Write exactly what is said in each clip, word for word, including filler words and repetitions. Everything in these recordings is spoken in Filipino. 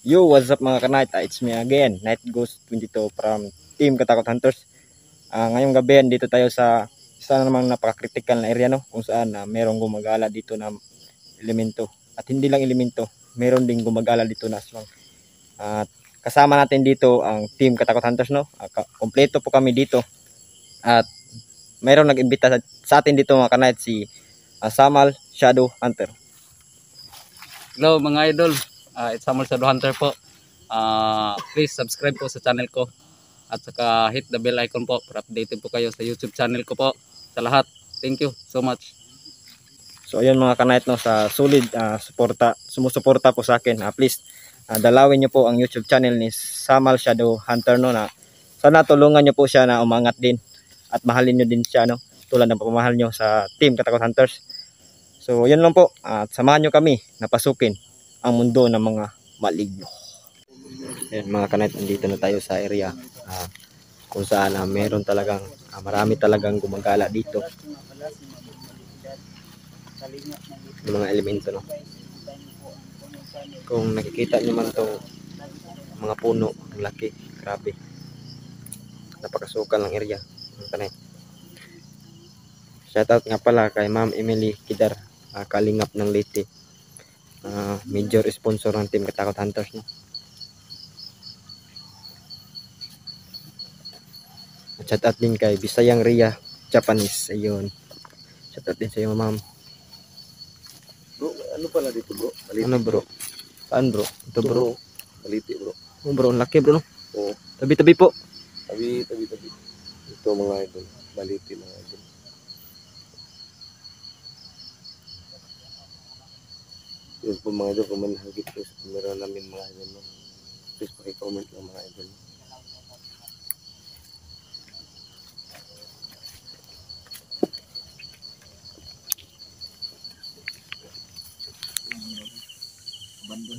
Yo, what's up mga ka-night? Ah, it's me again, Night Ghost twenty-two from Team Katakot Hunters. Ah, ngayong gabi, dito tayo sa isa na namang napaka-critical na area, no? Kung saan uh, merong gumagala dito na elemento. At hindi lang elemento, meron ding gumagala dito na aswang. At kasama natin dito ang Team Katakot Hunters, no? Uh, kompleto po kami dito. At mayroong nag-imbita sa, sa atin dito mga ka-night, si uh, Samal Shadow Hunter. Hello mga idol, uh, it's Samuel Shadow Hunter po. Uh, please subscribe po sa channel ko at saka hit the bell icon po para updated po kayo sa YouTube channel ko po. Sa lahat, thank you so much. So ayun mga ka-night, no, sa solid uh, suporta, sumusuporta po sa akin. Uh, please uh, dalawin niyo po ang YouTube channel ni Samal Shadow Hunter, no, na sana tulungan niyo po siya na umangat din at mahalin niyo din siya, no, tulad ng pagmamahal niyo sa Team Katakot Hunters. So yun lang po, at samahan nyo kami na pasukin ang mundo ng mga maligno. Ayan mga ka-night, nandito na tayo sa area uh, kung saan uh, meron talagang uh, marami talagang gumagala dito ng mga elemento, no? Kung nakikita nyo man to mga puno, ang laki, grabe, napakasukan ng area mga ka-night. Shoutout nga pala kay Ma'am Emily Kidar, Uh, kalingap ng Leyte, uh, major sponsor ng Team Katakot Hunters, no? At shout out din kay Bisayang Ria Japanese, ayun, shout out din sa iyo ma'am. Bro, ano pala dito bro? Maliti, ano bro? Saan bro? Ito bro? Maliti bro. Oh bro, ang laki bro, no? Oo. Tabi tabi po. Tabi, tabi, tabi. Ito mga idol, maliti mga idol. Yun po mga idol, kung manahagip po sa camera namin mga idol, no? Please pakicomment lang mga idol. Bandun.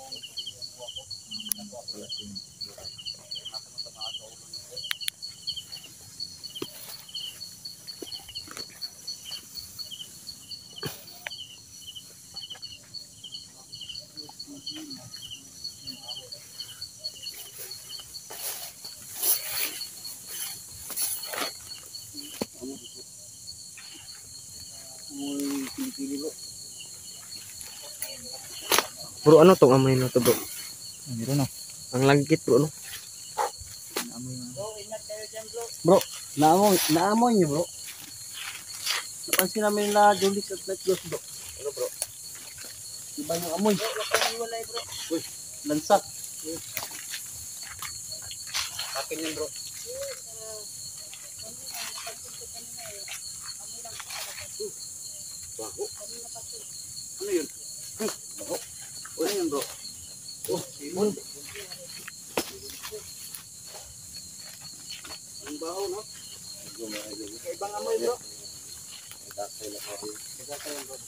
Bro, ano tong amoy na to bro? Meron no? Ang langkit bro, no? Bro, naamoy, naamoy niyo bro. Napansin namin na Julius at Night Ghost bro. Ano bro? Iba yung amoy. Bro, napangiwalay bro. Uy, lansak. Akin yun bro. Baho. Ano yun? Baho. Ano yun bro? Oh, simon. Ang baho no? Ibang amoy bro. Dasay na ako. Dasay yan bro.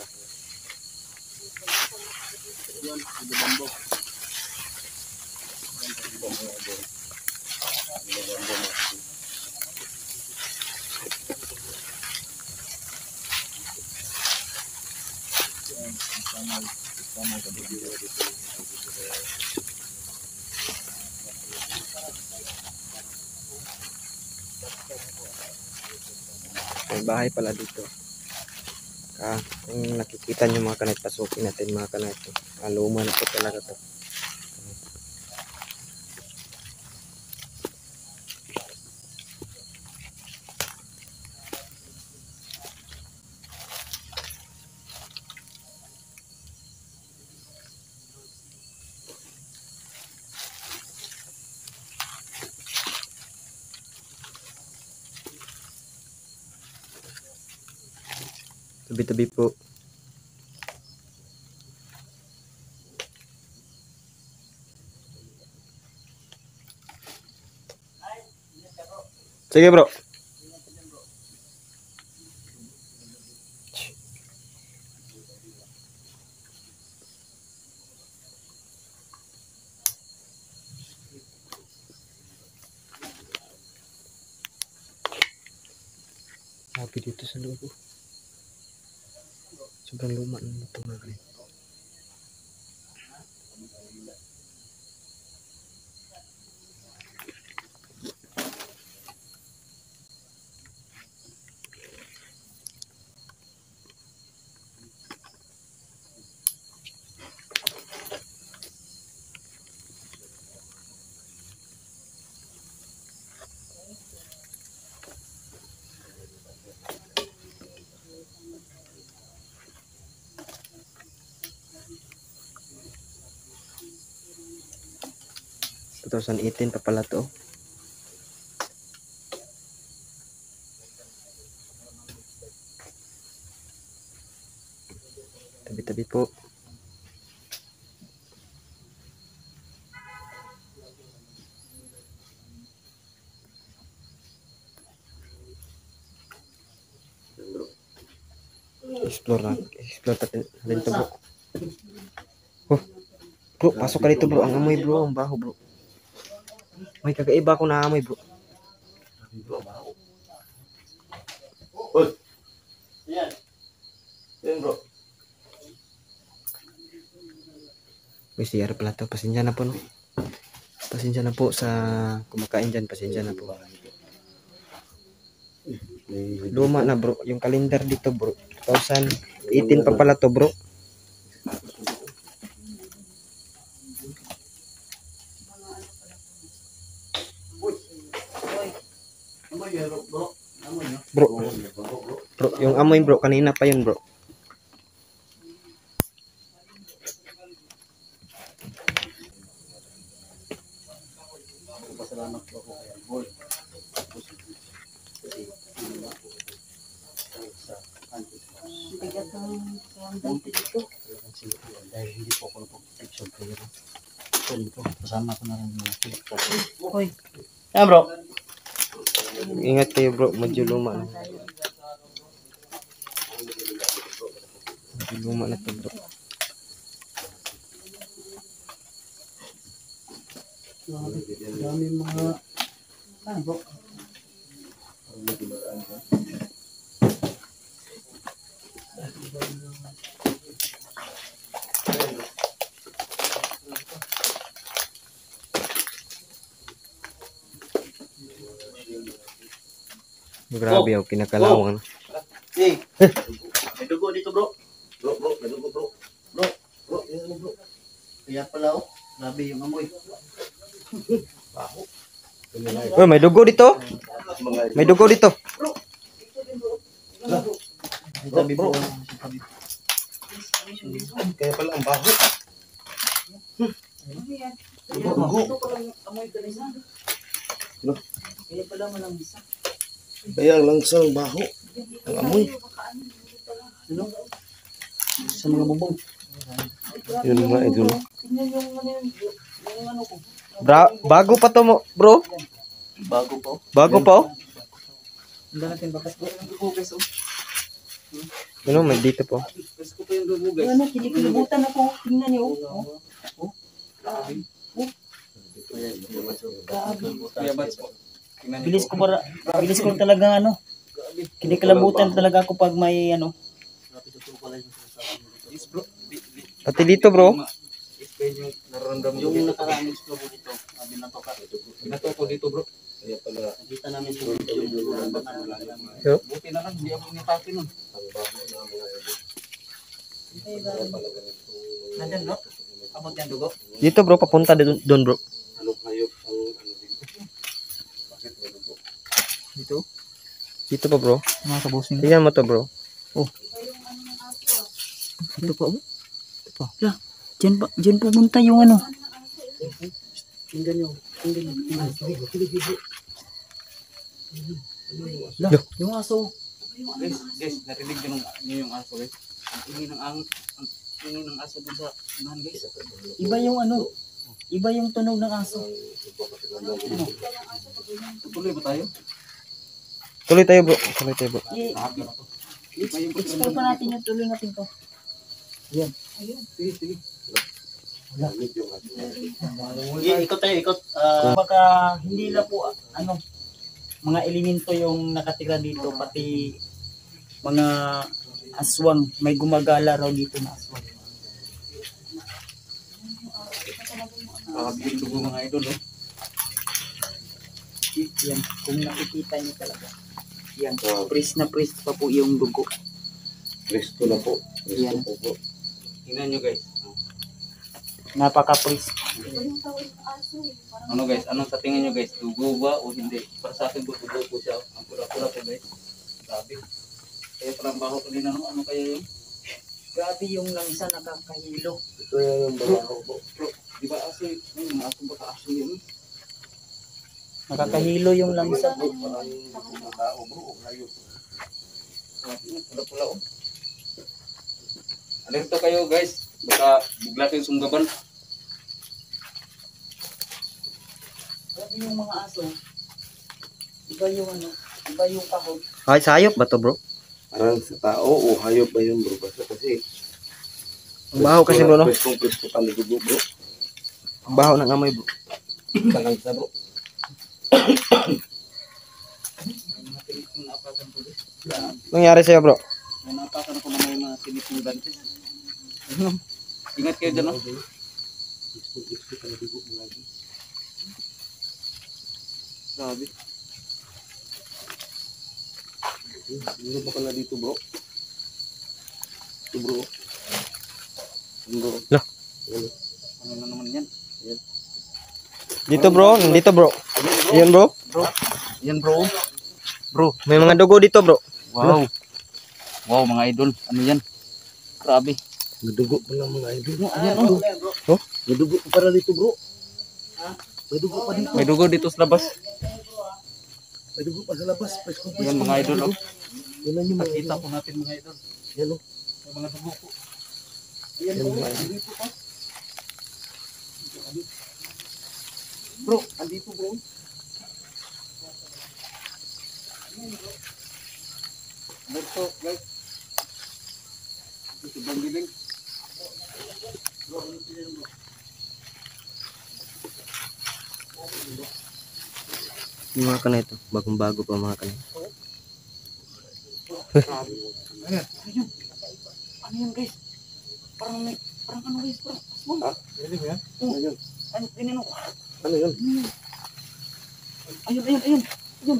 Yun, hindi bambok. May bahay pala dito. Ah, kung nakikita nyo mga ka-night, pasukin natin mga ka-night. Ah, luma na po talaga to. Tabi-tabi po. Sige bro. Sabi dito sa loob. Sobrang luma ng ito mga guys. twenty eighteen pa pala to. Tabi-tabi po. Explore na. Explore natin natin to bro. Oh, bro, pasok ka dito bro. Ang amoy bro, ang baho bro. May kakaiba ako na amoy bro. Yan. Yan bro. May C R pala to. Pasensya na po no. Pasensya na po sa kumakain dyan. Pasensya na po. Luma na bro. Yung calendar dito bro. twenty eighteen pa pala to bro. Bro. Bro, yung amoy bro. Kanina pa yun bro. Pasalamat po ako kay Boy. Dahil hindi po ako napag-protection kayo. So, dito, kasama ko na rin yung okay. Yan bro. Ingat kayo bro. Medyo luma na. Medyo luma na to bro. Dami mga ano bro. Grabe oh, kinakalawang. Hey. May dugo dito bro. Bro, bro, may dugo bro. Bro, Bro, yan bro. kaya pala oh. Grabe yung amoy. Baho. Oh, may dugo dito. May dugo dito. Sabi bro. Kaya pala ang baho. Dugo. Kaya pala malang isa. Kaya lang sa baho. Ang amoy. Sa mga bubong. Yun nga idol. Bra bago pa to mo, bro. Bago po. Bago pa oh. Hindi natin bakas po. Ang dugo guys oh. Ano, may dito po. Gusto ko pa yung dugo guys. Ano, kinikilibutan ako. Tingnan niyo. Oh. Oh. Grabe. Grabe. Kuya Bats po. Tingnan niyo Bilis po. ko para, bilis ko talaga ano. Kinikalabutan talaga ako pag may ano. Yes, bro. Di- di- Pati dito bro. yung nararamdaman ko Yung dito. nakaraan explore ko dito. Sabi na to ka. Binato ko dito, bro. Kaya pala Nakita namin sa video yung Buti na lang, hindi ako nitake nun. ang baho na mga idol. Nandun bro? Abot yan dugo? Dito bro, papunta doon doon, bro. Anong hayop ang ano dito? Bakit may dugo? Dito. Dito pa bro. Mga kabusing. Tingnan mo to bro. Ito pa. Oh. Ito pa. La, dyan pa, dyan pumunta yung ano. Tingnan nyo. Tingnan nyo. La, yung aso. Guys, guys, narinig nyo nung- nyo yung aso, guys. Ang ingay ng ang ang ingay ng aso dun sa unahan, guys. Iba yung ano. Iba yung tunog ng aso. Tuloy ba tayo? Tuloy tayo bro. Tuloy tayo bro. I- Nakakita to. Iba yung Explore pa natin yung tuloy natin to. Sige, sige. I- Ikot tayo, ikot. Ah, Baka hindi na po ano mga elemento yung nakatira dito pati mga aswang, may gumagala raw dito na aswang. Nakakabigyan dugo mga idol, oh. Yan, kung nakikita niyo talaga. Yan, press na press pa po yung dugo. Presto na po. Presto Yan. po po. Tingnan nyo, guys. Napaka-press. Ano, guys? Anong sa tingin nyo, guys? Dugo ba o hindi? Para sa akin po, dugo po siya. Ang pula-pula po, guys. Grabe. Kaya parang baho ko din, ano? Ano kaya yun? Grabe yung langsa nakakahilo. Ito yan yung baho po. Bro, di ba aso yun? Ay, mga aso ba ka aso yun? Nakakahilo yung langsa. Alerto kayo guys, baka bigla kayong sunggaban. Grabe yung mga aso. Iba yung ano, iba yung kahog. Ay, sayop ba to, bro? Parang sa tao o hayop ba yun bro? Basta kasi Ang baho kasi, bro, no? Pwes kong pwes ko panidugo bro. Ang baho ng amoy, bro. Tangal sa bro. Nangyari sa'yo, bro? May napakan ako na may mga tinipudan. Ingat kayo dyan, no? Grabe. Hindi ba ka na dito bro? Ito bro. Bro. Lah. Ano na naman yan? Dito, bro. Dito, bro. Yan, bro. Yan bro. Bro, May mga dugo dito, bro. wow. Wow mga idol, ano yan? Grabe. Nadugo pa lang mga idol. Ayan oh. Oh? Nadugo pa para dito bro. May dugo pa dito. May dugo dito sa labas. May dugo pa sa labas. Pwes kong pwes Yan mga idol oh. Yan lang yung mga Nakita idol. po natin mga idol. Yan oh. May mga dugo po. Yan mga idol. Bro, andito bro. Dito guys. Ito bang giling? Yung mga kanay ito. Bagong-bago pa mga kanay. Ano yan guys? Parang may, parang ano guys? Parang aswang. Ha? Ano yun? Ano, tinino? Ano yun? Ayun, ayun, ayun. Ayun.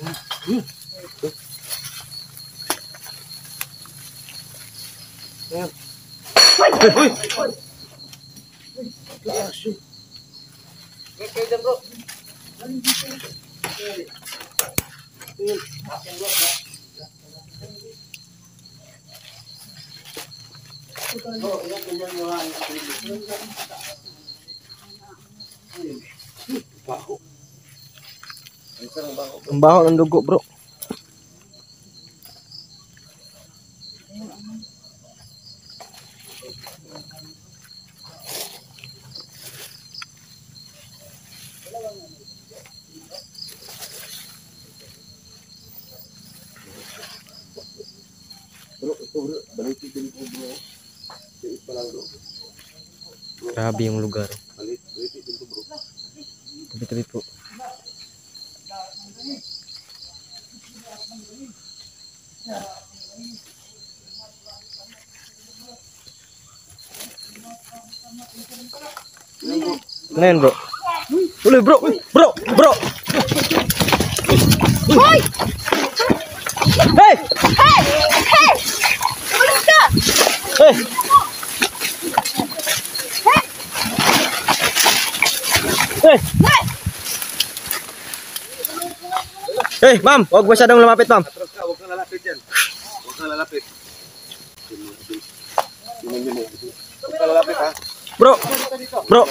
Guys, kayo dyan bro. Baho. Ang baho ng dugo, bro. Bro, ito bro. Balikin din po bro. Tiis pa lang bro. Grabe yung lugar. Balit. Balikin din po bro. Tabi-tabi po. Ano yan, bro? Ulit, bro! Bro! Bro! Hoy! Hey! Hey! Hey! Ulit ka! Hey! Hey! Hey, ma'am! Huwag masyadong lumapit, ma'am. Atras ka. Huwag kang lalapit yan. Huwag kang lalapit. Tingnan nyo mo. Huwag kang lalapit ha. Bro! Bro!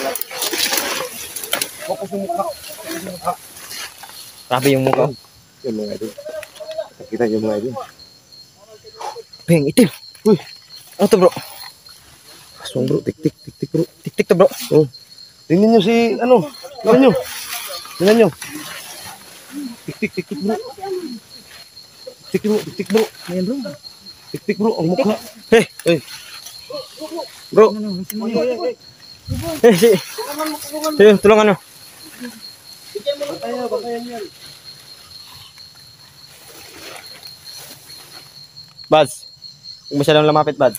Grabe yung mukha. Yan mga idol. Nakita nyo mga idol. Beng, itim. Uy! Ano to, bro? Aswang bro. Tik-tik. Tik-tik bro. Tik-tik to, bro. Oh. Tingnan nyo si ano. Tingnan nyo. Tingnan nyo. Tik-tik. Tik-tik bro. Tik-tik bro. Tik-tik bro. Ayan bro. Tik-tik bro. Ang mukha. Hey! Hey. Bro! Hey, si... Sige, tulungan nyo. Batayan. Batayan yan. Bads. Huwag masyadong lumapit, Bads.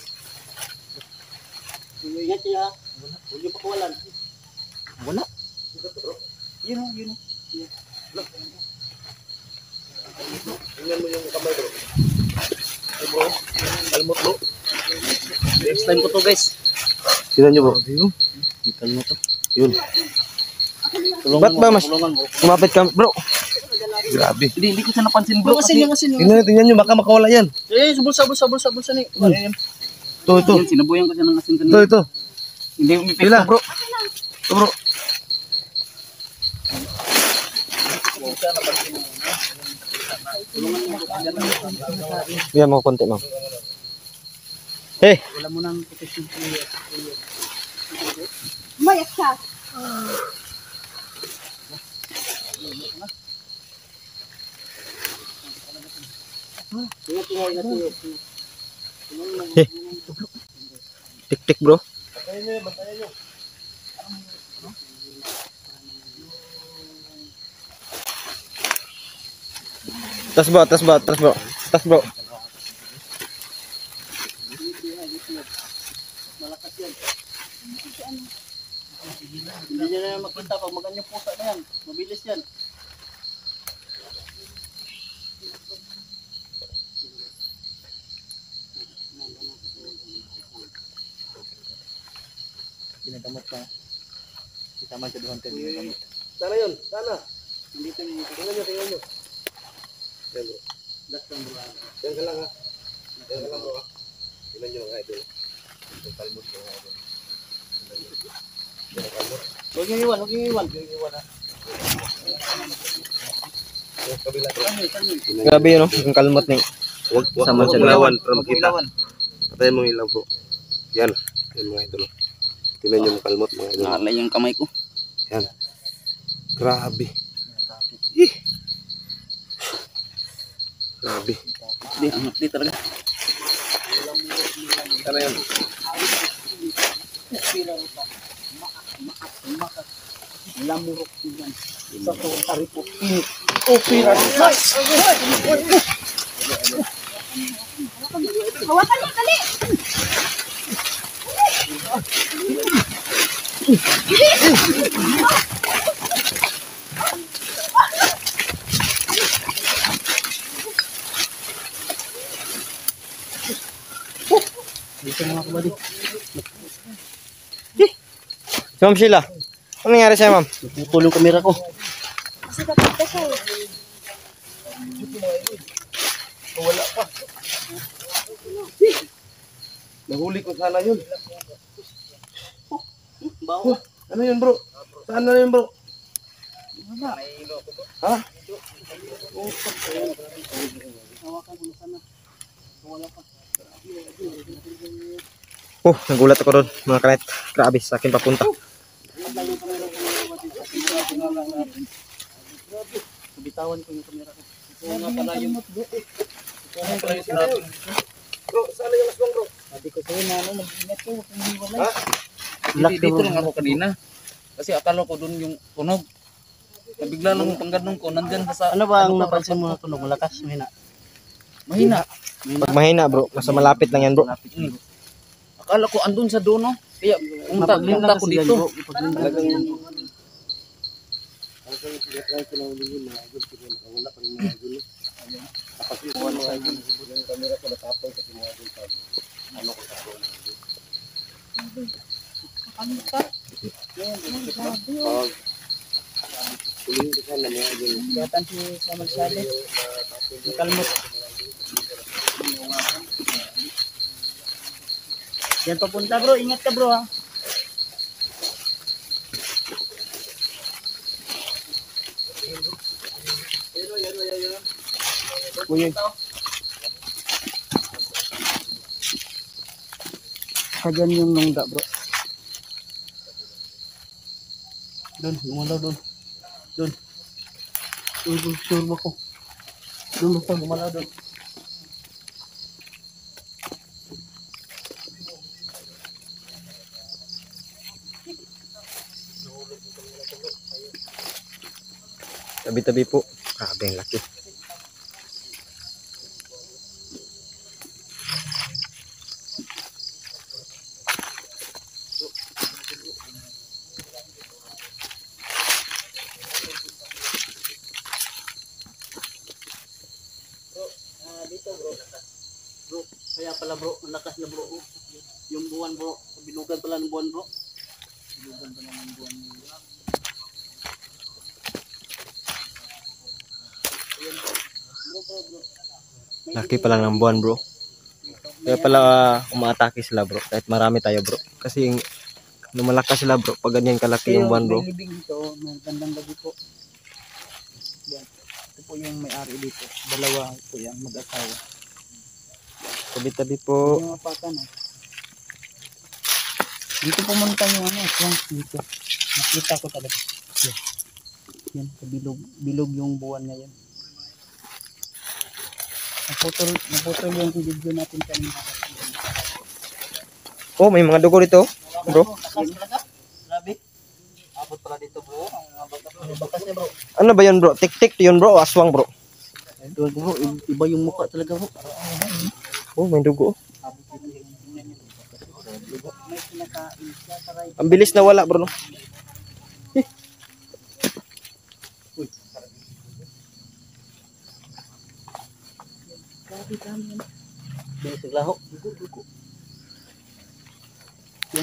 Ingat siya. Huwag niyo pakawalan. Wala. Yun o, yun o. Tingnan mo yung kamay bro. Ay bro. Almot bro. Next time ko to guys. Tingnan nyo bro. Ikan mo to. Yun. Ba't ba mas lumapit ka, bro? Grabe. Hindi, hindi ko siya napansin bro. Kasi yung kasi yung... Tingnan nyo. Tingnan nyo. Baka makawala yan. Eh, bulsa, bulsa, bulsa, bulsa ni. Ayan. Ito. Ito. Yan, sinabuyan ko siya ng asin Ito. kanina. Ito. Hindi umipik Sila. bro. Ito bro. siya napansin mo. Tulungan mo ko dyan. Bigyan mo ko konti, ma'am. Hey! Wala mo nang protection player. Umayak siya. Hey! Tik-tik, bro. Tas bro, tas bro, tas bro. Tas bro. Hindi niya na makita pag maganyang pusa na yan. Mabilis yan. Ginagamot ka. Isama sa duhan ka. Ginagamot. Sana yun, sana. Hindi ito nito. Tingnan nyo, tingnan nyo. Yan bro. Last ng buwan. Yan ka lang ha. Yan ka lang bro ha. Tingnan nyo mga idol. Yung kalmot ko mga idol. Yung kalmot. Huwag yung iwan, huwag yung iwan. Huwag yung iwan ha. Yung kabila bro. Kami, kami. Grabe yun, no? Yung kalmot ni. Huwag, huwag, Sama huwag siya ilawan doon. para Huwag makita. ilawan. Patayin mo yung ilaw bro. Yan. Yan mga idol. Tingnan nyo yung kalmot mga idol. Naalay yung kamay ko. Yan. Grabe. Ih. Grabe. Di, angat di talaga. Sana yan. Lamurok yan. Sa to, taripot. Init. O, pira. Hawakan niya, dali. Dito mga kabady. Si Ma'am Sheila. Ano nangyari sa'yo, ma'am? Naputol yung kamera ko. Kasi kapit ka siya. Nahuli ko sana yun. Bawa. Ano yun bro? Saan na yun bro? Ha? Oh, nagulat ako doon, mga kanayt. Grabe, sa akin papunta. Bitawan ko yung kamera ko. Ito nga pala yung... Ito nga pala yung sinabi. Bro, saan na yung aswang bro? Sabi ko sa'yo na ano, mag-ingat ko. Huwag kang hiwalay. Ha? Hindi, dito lang ako kanina. Kasi akala ko doon yung tunog. Nabigla lang yung pangganong ko. Nandyan sa... Ano ba ang ko, napansin mo na tunog? Malakas, mahina. Mahina. Pag mahina, bro, nasa malapit lang yan, bro. Hmm. Akala ko andun sa doon, no? Kaya pumunta, Mapaglinda pumunta ko kasi yan, dito. bro. Mapaglinda. Katan si Samal Sade. Nakalmot. Yan papunta bro, ingat ka bro ha. Kuya. Kagan yung nungga bro. Doon, gumalaw doon. Doon. Doon, doon, sure mo ko. Doon, basta gumalaw doon. Tabi-tabi po. Grabe, ang laki. Ah, dito bro. Bro, kaya pala bro, ang lakas na bro. Yung buwan bro, bilugan pala ng buwan bro. Bilugan pala ng buwan. Bro, bro, bro. Laki pa lang ng buwan, bro. Kaya pala uh, umaatake sila, bro. Kahit marami tayo, bro. Kasi lumalakas sila, bro. Pag ganyan kalaki yung buwan, bro. May libing dito, may bandang gabi po. Yan. po yung may-ari dito. Dalawa po yan, mag-asawa. Tabi-tabi po. Yung apakan eh. Dito pumunta yung ano, swang dito. Nakita ko talaga. Yan. Yan, bilog, bilog yung buwan ngayon. Naputol, naputol yung video natin kanina. Oh, may mga dugo dito, bro. Grabe. Abot pala dito bro. Ang bakas niya bro. Ano ba yun, bro? Tik-tik yun, bro, o aswang, bro? Ito bro, iba yung mukha talaga bro. Oh, may dugo. Abot dito yung may kinakain siya, taray. Ang bilis na wala, bro, no? Grabe kami yan. Bilis naglaho. Dugo, dugo. Yan.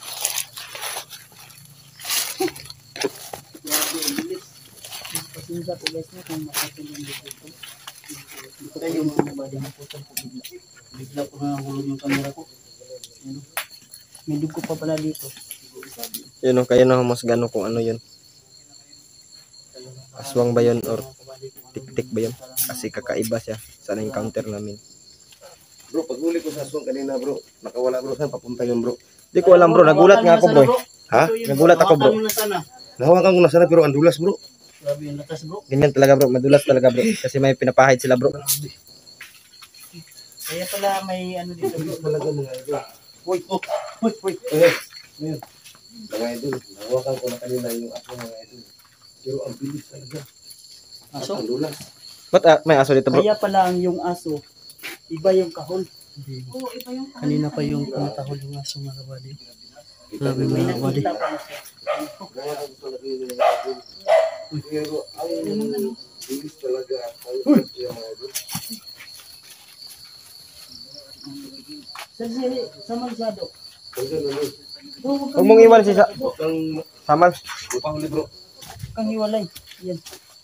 Grabe, ang bilis. Pasensya po guys na kung makasal yung dito. Dito tayo yung mga body na putol po bigla. Bigla po na hulog yung camera ko. Ano? May dugo pa pala dito. Yun, no? Kayo na mas gano kung ano yun. Aswang ba yun or tik-tik ba yun? Kasi kakaiba siya sa encounter namin. Bro, pag huli ko sa aswang kanina bro, nakawala bro, saan papunta yun bro? Di ko alam, bro. Nagulat nga ako, bro. Ha? Nagulat ako, bro. Nahawakan ko na sana pero ang dulas bro. Grabe yung lakas bro. Ganyan talaga, bro. Madulas talaga, bro. Kasi may pinapahid sila, bro. Kaya pala may ano dito bro. Talaga mga idol. Uy, oh, uy, uy. Ayun, ayun. Mga idol, nahawakan ko na kanina yung aswang mga idol. Pero ang bilis talaga. Aso? Ang dulas. Ba't ah, may aso dito, bro? Kaya pala ang yung aso, iba yung kahon. Oo, iba yung Kanina pa yung pumatahol yung aso mga kabady. Grabe mga kabady. Nahawakan ko talaga yun mga idol. Pero ang bilis talaga. Ang bilis yung mga idol. Sir, sir, sa magsado. Hanggang naman. Huwag mong iwan si sa Ang Samal. upahuli bro. Kang hiwalay. Yan.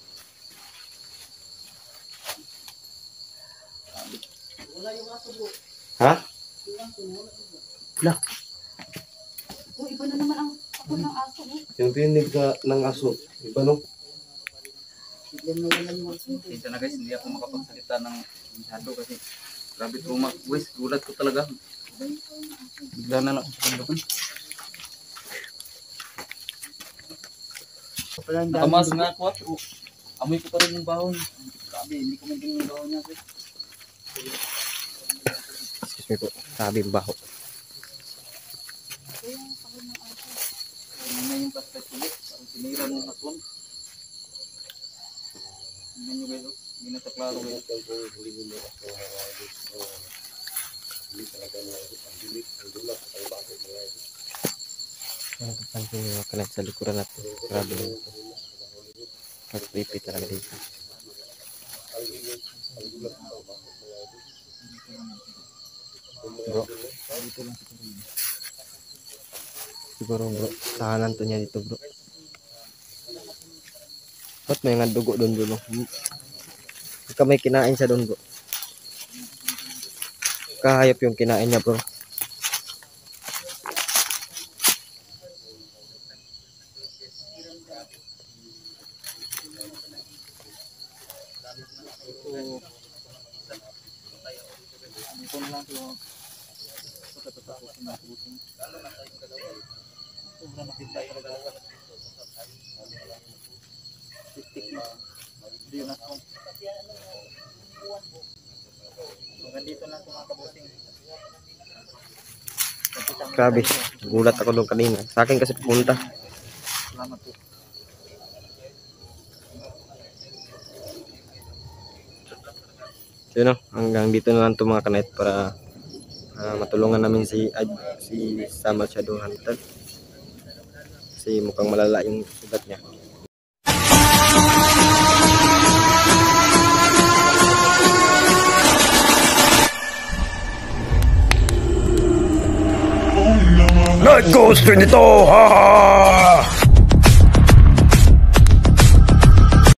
Ha? Lah. Oo, iba na naman ang ako ng aso. Eh. Yung tinig ka ng aso. Iba no? Yan na wala yung aso. Ito na guys, hindi ako makapagsalita ng masyado kasi grabe tumak. Guys, gulat ko talaga. Bigla na lang ako sa kandukan. Nakamas nga ako. Oh, amoy ko pa rin yung bahon. Grabe, hindi ko maging yung bahon niya guys. Excuse me po. Sabi baho. Ano na yung plastic ulit. Parang sinira ng aswang. Tingnan nyo guys. Oh. Hindi na sa klaro guys. Nagpapansin yung mga kalat sa likuran natin. Grabe lang ito. Mag-creepy talaga dito. Bro. Siguro bro, tahanan to niya dito bro. Ba't may nga dugo doon bro? No? Baka may kinain siya doon bro. Kahayop yung kinain niya bro. Grabe, gulat ako doon kanina. Sa akin kasi pumunta. So, yun, no? Hanggang dito na lang ito mga kanight para uh, matulungan namin si Ad, si Samal Shadow Hunter. Kasi mukhang malala yung sugat niya. Night Ghost Trinito! Ha ha!